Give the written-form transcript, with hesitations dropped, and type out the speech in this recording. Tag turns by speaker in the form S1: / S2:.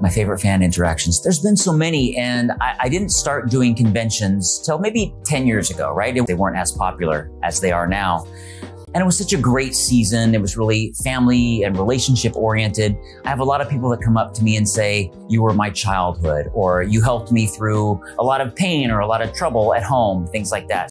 S1: My favorite fan interactions. There's been so many, and I didn't start doing conventions till maybe 10 years ago, right? They weren't as popular as they are now. And it was such a great season. It was really family and relationship oriented. I have a lot of people that come up to me and say, you were my childhood, or you helped me through a lot of pain or a lot of trouble at home, things like that.